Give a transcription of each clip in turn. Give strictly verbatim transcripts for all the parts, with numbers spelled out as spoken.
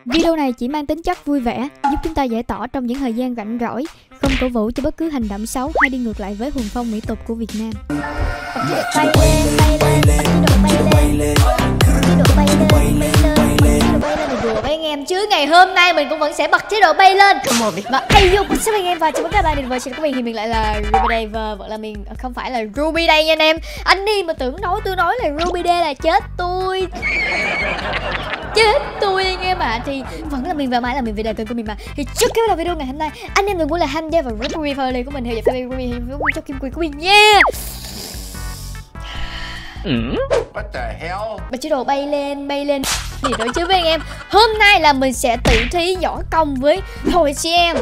Video này chỉ mang tính chất vui vẻ, giúp chúng ta giải tỏa trong những thời gian rảnh rỗi, không cổ vũ cho bất cứ hành động xấu hay đi ngược lại với hồn phong mỹ tục của Việt Nam. Bay lên, bay lên, bay lên, chế độ bay lên, bay lên, chế độ bay lên, bay lên. Đùa với anh em chứ ngày hôm nay mình cũng vẫn sẽ bật chế độ bay lên. Và hey yo, xin chào anh em và chào mừng các bạn đến với channel của mình. Thì mình lại là Ruby Day và vẫn là mình không phải là Ruby Day nha anh em. Anh đi mà tưởng nói tôi nói là Ruby Day là chết tôi. Chết tôi anh em ạ. À. Thì vẫn là mình và mãi là mình về đời kênh của mình mà. Thì trước khi bắt đầu video ngày hôm nay, anh em đừng quên là tham gia vào Ruby Family của mình theo dõi Facebook Ruby cho kim quỳ của mình nha. What the hell? Và chế độ bay lên, bay lên. Thì đối chứ với anh em, hôm nay là mình sẽ tỉ thí võ công với Hội chị em.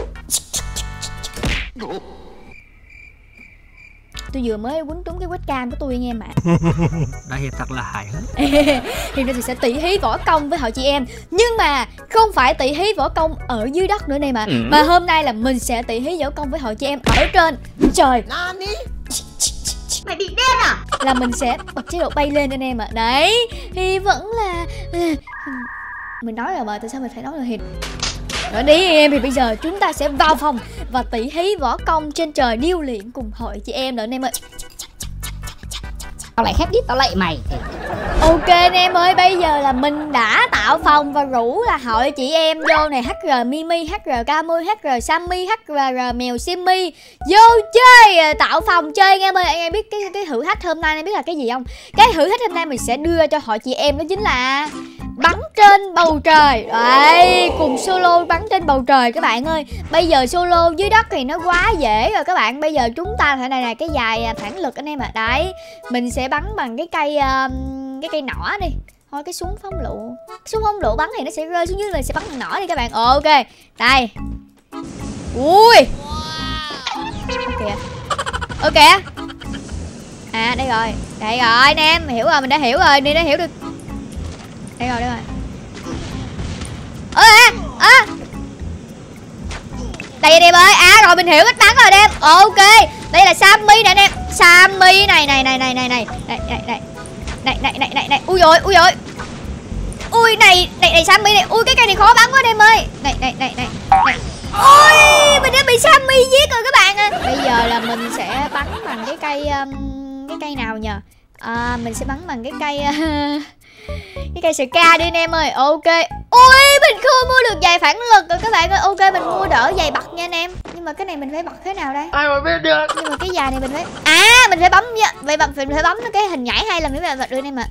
Tôi vừa mới quýnh trúng cái webcam của tôi anh em ạ. Đã hiệp thật là hài hước. Thì mình sẽ tỉ thí võ công với hội chị em. Nhưng mà không phải tỉ thí võ công ở dưới đất nữa này mà. ừ. Mà hôm nay là mình sẽ tỉ thí võ công với hội chị em ở trên trời. Mày bị đen à? Là mình sẽ bật chế độ bay lên anh em ạ. À. Đấy, thì vẫn là mình nói rồi mà, tại sao mình phải nói là hiệp. Rồi đi em, thì bây giờ chúng ta sẽ vào phòng và tỉ thí võ công trên trời điêu luyện cùng hội chị em nữa anh em ơi. Tao lại khép đít tao lại mày. Ok anh em ơi, bây giờ là mình đã tạo phòng và rủ là hội chị em vô này. hát rờ Mimi, hát rờ Camui, hát rờ Sammy, hát rờ Mèo Simmy vô chơi, tạo phòng chơi anh em ơi. Anh em biết cái cái thử thách hôm nay anh em biết là cái gì không? Cái thử thách hôm nay mình sẽ đưa cho hội chị em đó chính là bắn trên bầu trời. Đấy, cùng solo bắn trên bầu trời các bạn ơi. Bây giờ solo dưới đất thì nó quá dễ rồi các bạn. Bây giờ chúng ta phải này này cái dài phản lực anh em ạ. À. Đấy, mình sẽ bắn bằng cái cây uh, cái cây nỏ đi. Thôi cái súng phóng lựu, cái súng phóng lựu bắn thì nó sẽ rơi xuống dưới, mình sẽ bắn bằng nỏ đi các bạn. Ok, đây. Ui. Ok. Ok. À đây rồi, đây rồi anh em, hiểu rồi, mình đã hiểu rồi, đi đã hiểu được. Đây rồi, đây rồi. Ơ à, à. Đây anh em ơi, à rồi mình hiểu cách bắn rồi anh em. Ok, đây là Sammy nè anh em. Sammy này này này này này này này này này này này này này này. Ui rồi, ui rồi. Ui này, này này Sammy này. Ui cái cây này khó bắn quá anh em ơi. Này này này này. này. Ôi, mình đã bị Sammy giết rồi các bạn ơi. Bây giờ là mình sẽ bắn bằng cái cây um, cái cây nào nhờ? À, mình sẽ bắn bằng cái cây uh, cái cây Ska đi anh em ơi. Ok. Ui mình không mua được giày phản lực rồi các bạn ơi. Ok mình mua đỡ giày bật nha anh em. Nhưng mà cái này mình phải bật thế nào đây? Ai mà biết được. Nhưng mà cái giày này mình phải à mình phải bấm nha. Vậy bật mình phải bấm cái hình nhảy hay là mới bật được anh em ạ.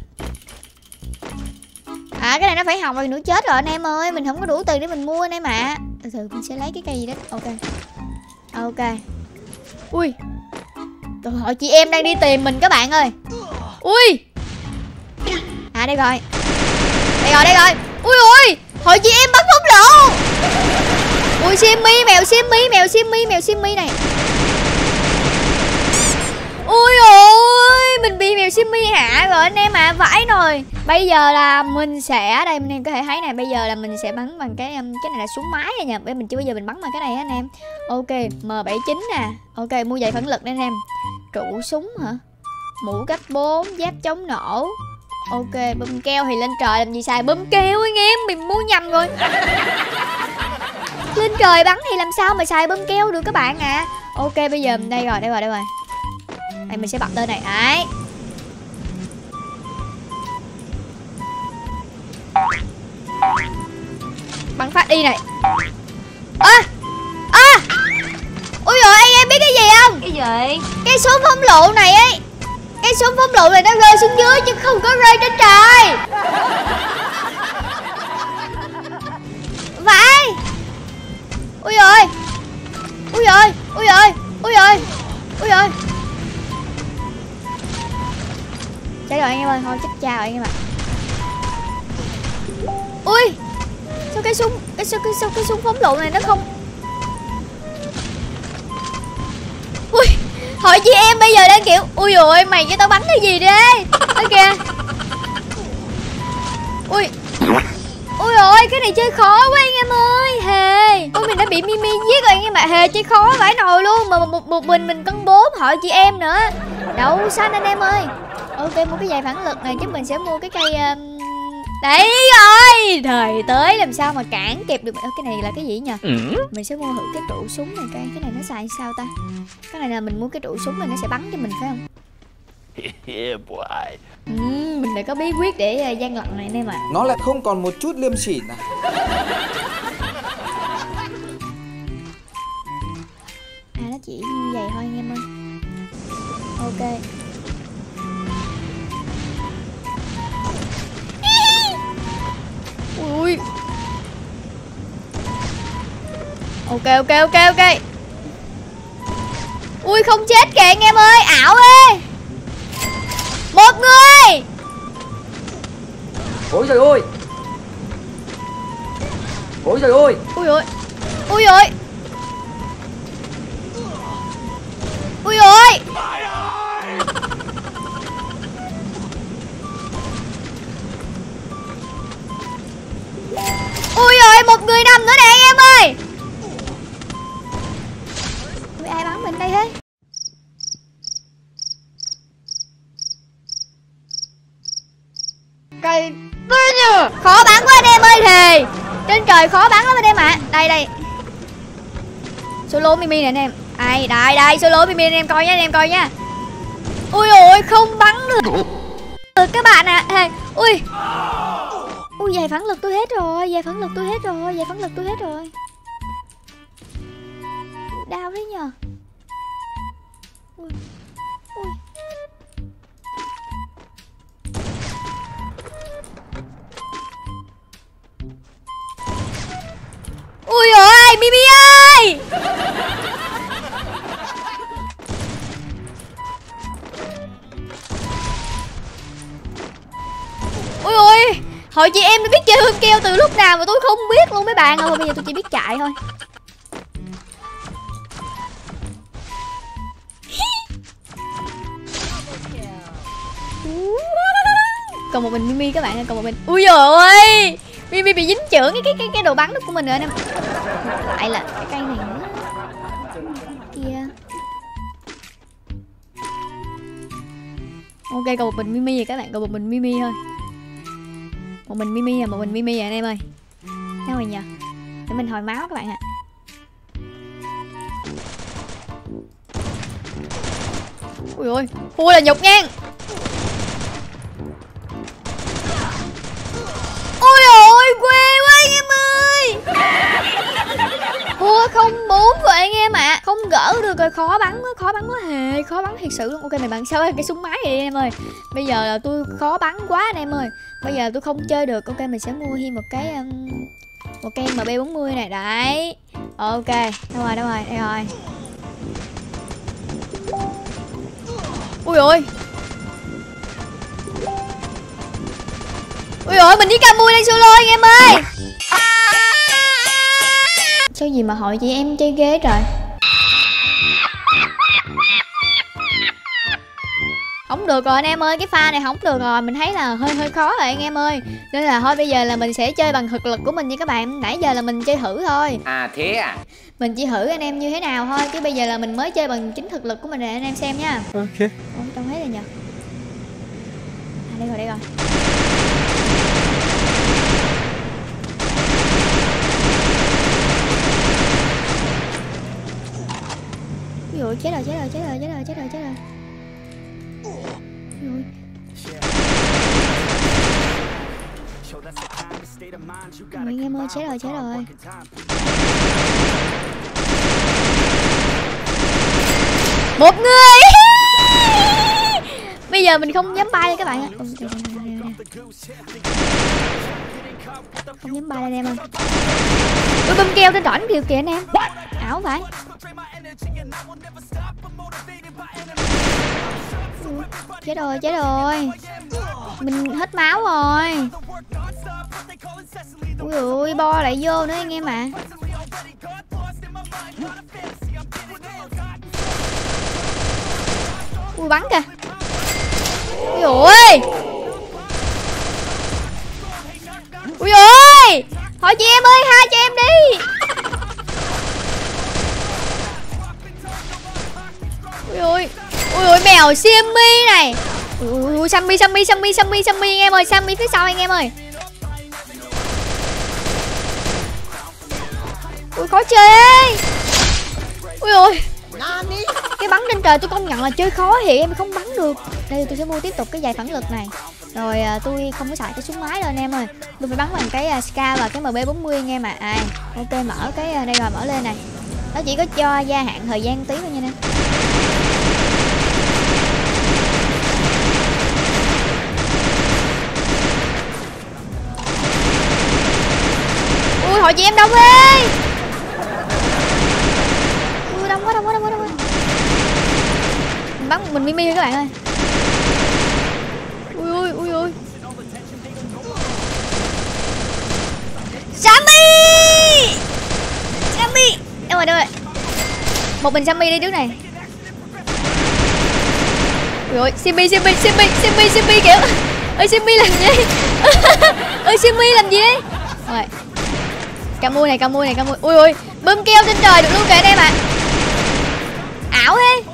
À cái này nó phải hỏng rồi nữa chết rồi anh em ơi. Mình không có đủ tiền để mình mua anh em ạ. Từ từ mình sẽ lấy cái cây gì đó. Ok. Ok. Ui. Tụi hội chị em đang đi tìm mình các bạn ơi. Ui. À đây rồi. Đây rồi, đây rồi. Ui ui, hội chị em bắn phóng lựu. Ui Simmy, mèo Simmy, mèo Simmy, mèo Simmy này. Ui ôi, mình bị mèo Simmy hạ rồi anh em ạ, à, vãi rồi. Bây giờ là mình sẽ đây anh em có thể thấy này, bây giờ là mình sẽ bắn bằng cái cái này là súng máy này nha. Bây mình chưa bao giờ mình bắn bằng cái này á anh em. Ok, M bảy mươi chín nè. Ok, mua giày phản lực đây anh em. Trụ súng hả? Mũ cách bốn, giáp chống nổ. Ok, bơm keo thì lên trời làm gì xài bơm keo anh em, mình mua nhầm rồi. Lên trời bắn thì làm sao mà xài bơm keo được các bạn ạ. À. Ok, bây giờ đây rồi, đây rồi, đây rồi. Đây mình sẽ bật tên này, đấy. Bắn phát đi này. Ơ à, à. Ui rồi anh em biết cái gì không? Cái gì? Cái súng phóng lựu này ấy. Cái súng phóng lựu này nó rơi xuống dưới chứ không có rơi trên trời. Vậy. Ui rồi. Ui rồi. Ui rồi. Ui rồi. Ui rồi. Chết rồi anh em ơi, thôi chết cha rồi anh em ạ. Ui. Sao cái súng cái sao cái sao cái súng phóng lựu này nó không. Ui. Hội chị em bây giờ đang kiểu ui ôi mày cho tao bắn cái gì đấy. Đó kìa. Ui. Ui ôi cái này chơi khó quá anh em ơi. Hề. Ôi mình đã bị Mimi giết rồi anh em ạ. Hề chơi khó vãi nồi luôn. Mà một, một mình mình cân bốn hội chị em nữa. Đậu xanh anh em ơi. Ok mua cái giày phản lực này chứ mình sẽ mua cái cây um, Đấy rồi. Thời tới làm sao mà cản kịp được. Ơ, cái này là cái gì nhỉ? Mình sẽ mua thử cái trụ súng này coi. Cái này nó xài sao ta? Cái này là mình mua cái trụ súng này nó sẽ bắn cho mình phải không? Yeah, boy. Ừ, mình đã có bí quyết để uh, gian lận này anh em ạ. Nó lại không còn một chút liêm sỉ nào. À, nó chỉ như vậy thôi anh em ơi. Ok. Ui. Ok ok ok ok. Ui không chết kìa anh em ơi, ảo ơi. Một người. Ôi trời ơi. Ôi trời ơi. Ui ôi. Ui ôi. Ui ôi. Ui ôi, một người nằm nữa nè anh em ơi. Ui, ai bắn mình đây thế? Cây khó bắn quá anh em ơi, thề trên trời khó bắn lắm anh em ạ. À. Đây đây, solo mimi nè anh em. Đây đây đây, solo mimi anh em coi nha, anh em coi nha. Ui ôi, không bắn được được các bạn ạ. À. Ui ui, vài phản lực tôi hết rồi, vài phản lực tôi hết rồi, vài phản lực tôi hết rồi. Đau đấy nhờ. Ui ui. Ui ôi, Mimi ơi. Ui ôi, hồi chị em đã biết chơi hương keo từ lúc nào mà tôi không biết luôn mấy bạn. Thôi bây giờ tôi chỉ biết chạy thôi. Còn một mình Mimi các bạn ơi, còn một mình. Ui giời ơi, Mimi bị dính chưởng cái cái cái cái đồ bắn của mình rồi anh em. Lại là cái cây này nữa. Kia. Ok, còn một mình Mimi rồi các bạn, còn một mình Mimi thôi. Một mình Mimi à, một mình Mimi à anh em ơi. Đâu rồi nhờ? Để mình hồi máu các bạn ạ. Ui ôi, thua là nhục nha. Ôi ôi, quê quá anh em ơi. Thua không bốn rồi anh em ạ. À. Không gỡ được rồi, khó bắn quá, khó bắn quá hề, khó bắn thiệt sự luôn. Ok, mày bắn sao cái súng máy này em ơi. Bây giờ là tôi khó bắn quá anh em ơi. Bây giờ tôi không chơi được. Ok, mình sẽ mua thêm một cái um, một cái M B bốn mươi này đấy. Ok, đâu rồi, đâu rồi, đây rồi. Ui ôi. Ui ôi, mình với Camui đang solo anh em ơi. Sao gì mà hội chị em chơi ghê trời. Không được rồi anh em ơi, cái pha này không được rồi. Mình thấy là hơi hơi khó rồi anh em ơi. Nên là thôi bây giờ là mình sẽ chơi bằng thực lực của mình nha các bạn. Nãy giờ là mình chơi thử thôi. À thế à? Mình chỉ thử anh em như thế nào thôi. Chứ bây giờ là mình mới chơi bằng chính thực lực của mình để anh em xem nha. Ok. Ủa, trông thấy rồi nhờ. À đây rồi, đây rồi. Ui dồi, chết rồi, chết rồi, chết rồi, chết rồi, chết rồi, chết rồi. Ui. Ui, em ơi, chết rồi, chết rồi. Một người. Bây giờ mình không dám bay các bạn ạ. Không dám bay lên em ơi. Tôi bơm keo trên đỏng kìa kìa anh em. Ảo phải. Chết rồi, chết rồi. Mình hết máu rồi. Ui ui, bo lại vô nữa anh em ạ. À. Ui bắn kìa. Ui ui. Ui ui. Thôi chị em ơi, hai cho em đi. Ui ui. Ui ui, mèo Simmy này. Ui ui, Sammy Sammy Sammy Sammy Sammy anh em ơi, Sammy phía sau anh em ơi. Ui khó chơi ấy. Ui ôi, cái bắn trên trời tôi công nhận là chơi khó thì em không bắn được. Đây tôi sẽ mua tiếp tục cái giày phản lực này. Rồi à, tôi không có xài cái súng máy đâu anh em ơi. Tôi phải bắn bằng cái uh, Ska và cái M B bốn mươi anh em ạ. À. Ok mở cái uh, đây rồi, mở lên này. Nó chỉ có cho gia hạn thời gian tí thôi nha em. Ui hội chị em đông ơi. Ui đông quá đông quá đông quá đông quá. Mình bắn mình Mimi thôi các bạn ơi. Ui ui ui ui. Sammy. Sammy. Đâu rồi đâu rồi. Một mình Sammy đi trước này. Rồi Simmy Simmy Simmy Simmy Simmy kiểu. Ơi Simmy làm gì? Ơi Simmy làm gì? Rồi. Camui này camui này camui. Ui ui, bơm keo trên trời được luôn kìa anh em ạ. À. Ảo thế.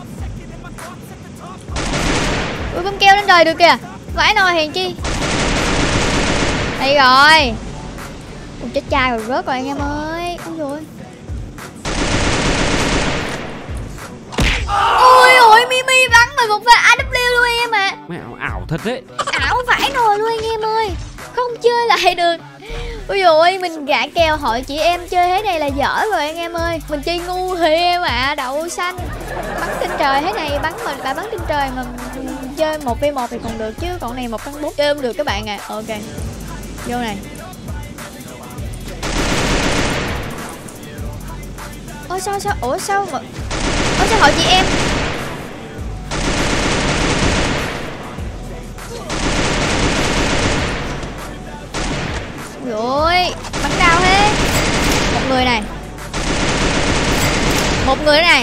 Ui bơm keo trên trời được kìa. Vãi nồi hèn chi. Đây rồi. Ui chết cha rồi, rớt rồi anh em ơi. Ui rồi. Ui ôi Mimi bắn mình một pha a vê luôn anh em ạ. Mẹ ảo, ảo thật đấy. Ảo vãi nồi luôn anh em ơi. Không chơi lại được. Ui dồi mình gã kèo hội chị em chơi thế này là dở rồi anh em ơi. Mình chơi ngu thì em ạ. À. Đậu xanh bắn trên trời thế này, bắn mình đã bắn trên trời mà chơi một v một thì còn được, chứ còn này một tăng bốn chơi không được các bạn ạ. À. Ok vô này. Ôi sao sao ủa sao mà ủa sao hội chị em rồi bắn đau thế. Một người này, một người này.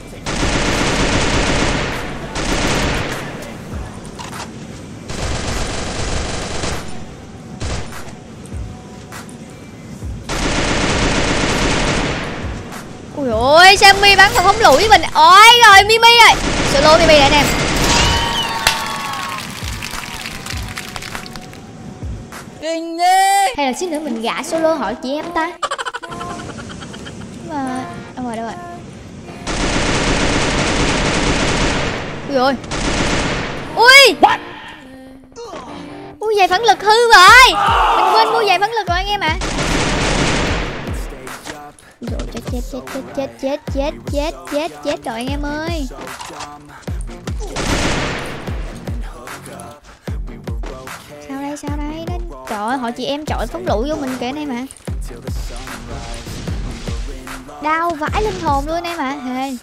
Ui ôi Sammy bắn mà không lùi với mình. Ôi rồi Mimi rồi, solo Mimi này anh em. Kinh ghê. Hay là xíu nữa mình gã solo hỏi chị em ta. Mà đâu rồi đâu rồi. Ui ôi. Ui. Ui giày phản lực hư rồi. Mình quên mua giày phản lực rồi anh em ạ. À. Rồi chết chết chết chết chết chết chết chết chết rồi anh em ơi. Sao đây sao đây đó. Trời ơi họ chị em chọi phóng lựu vô mình kìa anh em ạ. Đau vãi linh hồn luôn anh em ạ. Hề.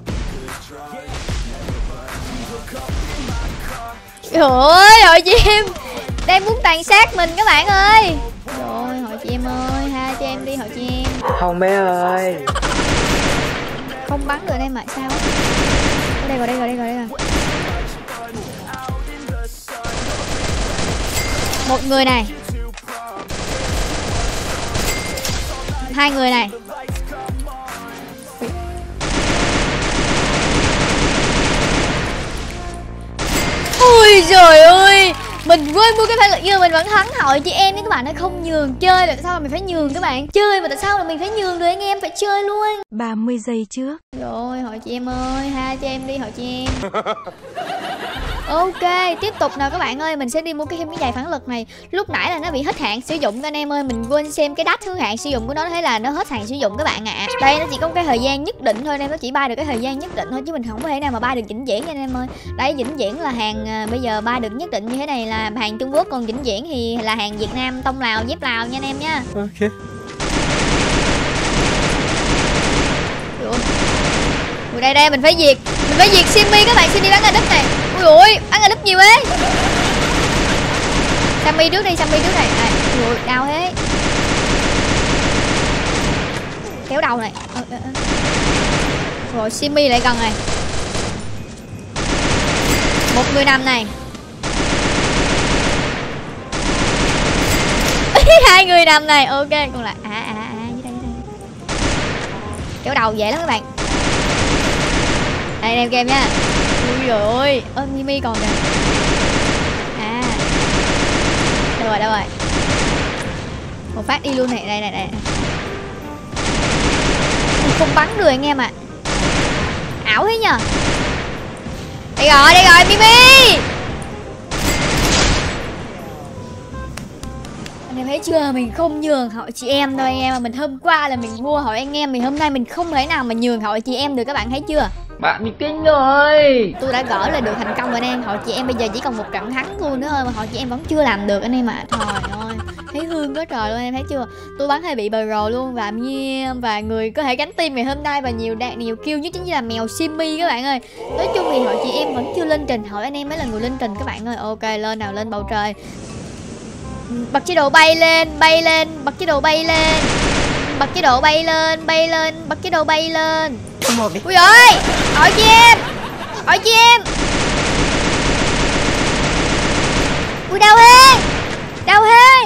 Trời ơi hội chị em đang muốn tàn sát mình các bạn ơi. Rồi hội chị em ơi, ha cho em đi hội chị em. Không bé ơi. Không bắn được em ạ. Sao? Ở đây rồi đây rồi đây rồi đây rồi. Một người này, hai người này. Ui trời ơi, mình quên mua cái phản lực nhưng mình vẫn thắng hội chị em với các bạn. Nó không nhường chơi là tại sao mà mình phải nhường các bạn. Chơi mà tại sao là mình phải nhường được anh em, phải chơi luôn. ba mươi giây trước. Rồi hội chị em ơi, ha cho em đi hội chị em. Ok, tiếp tục nào các bạn ơi, mình sẽ đi mua cái thêm cái giày phản lực này. Lúc nãy là nó bị hết hạn sử dụng các anh em ơi, mình quên xem cái đắt thứ hạn sử dụng của nó, thế là nó hết hạn sử dụng các bạn ạ. À. Đây nó chỉ có cái thời gian nhất định thôi, anh em, nó chỉ bay được cái thời gian nhất định thôi chứ mình không có thể nào mà bay được vĩnh viễn anh em ơi. Đấy vĩnh viễn là hàng à, bây giờ bay được nhất định như thế này là hàng Trung Quốc, còn vĩnh viễn thì là hàng Việt Nam, tông Lào, dép Lào nha anh em nha. Ok. Ui đây đây mình phải diệt, mình phải diệt Simmy các bạn. Simmy bắn ở đất này. Ui ui bắn ở đất nhiều ấy. Sammy trước đi, Sammy trước này. À, ui đau thế. Kéo đầu này. Ờ, ờ, ờ. Rồi Simmy lại gần này. Một người nằm này. Hai người nằm này. Ok còn lại à à à dưới đây, dưới đây. Kéo đầu dễ lắm các bạn. Đây em game nha. Ui giời ơi. Ơ Mimi còn kìa. À. Đâu rồi đâu rồi. Một phát đi luôn này. Đây này đây. không bắn được anh em ạ. À. Ảo thế nhờ. Đây rồi, đây rồi Mimi. Anh em thấy chưa, mình không nhường họ chị em đâu anh em. Mà mình hôm qua là mình mua hội anh em, mình hôm nay mình không thể nào mà nhường hội chị em được, các bạn thấy chưa? Bạn bị kinh rồi. Tôi đã gỡ lại được thành công rồi anh em. Hội chị em bây giờ chỉ còn một trận thắng luôn nữa thôi mà hội chị em vẫn chưa làm được anh em ạ. À. Trời ơi, thấy hương quá trời luôn em thấy chưa? Tôi bắn hơi bị bờ rồ luôn. Và và người có thể gánh team ngày hôm nay và nhiều đạt nhiều kill nhất chính là mèo Simmy các bạn ơi. Nói chung thì hội chị em vẫn chưa lên trình, hội anh em mới là người lên trình các bạn ơi. Ok, lên nào, lên bầu trời. Bật chế độ bay lên, bay lên, bật chế độ bay lên. Bật chế độ bay lên, bay lên, bật chế độ bay lên. Ui ơi, hỏi chị em, hỏi chị em. Ui đau he, đau he.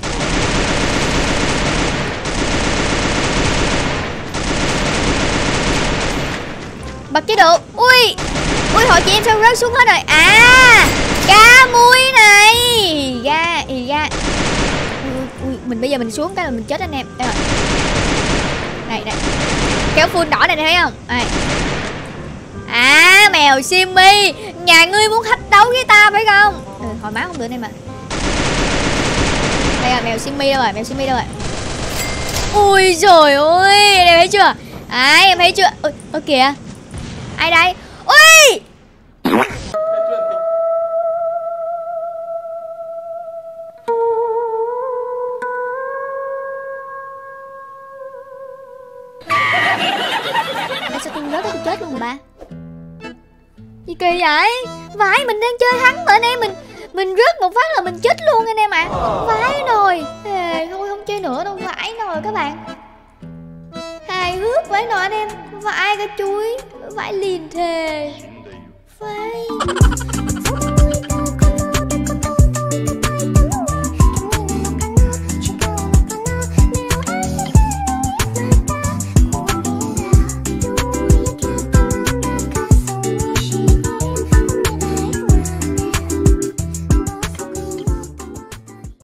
Bật chế độ, ui, ui hỏi chị em sao rớt xuống hết rồi. À, ga muối này, ga, ì ga. Ui, ui, mình bây giờ mình xuống cái là mình chết anh em. Đây rồi. Này, này. Kéo full đỏ này, này thấy không? Đây. À, mèo Simmy, nhà ngươi muốn thách đấu với ta phải không? Ừ, hồi máu không được đây mà. Đây là mèo Simmy đâu rồi, mèo Simmy đâu rồi? Ui trời ơi, em thấy chưa? À, em thấy chưa? Ôi, ôi kìa. Ai đây? Ui! Sao tôi rớt tôi chết luôn rồi ba? Gì kỳ vậy? Vãi, mình đang chơi thắng mà anh em, mình mình rớt một phát là mình chết luôn anh em ạ. À. Vãi nồi. Ê, thôi không chơi nữa đâu, vãi nồi các bạn. Hài hước vãi nồi anh em, vãi cái chuối, vãi liền thề.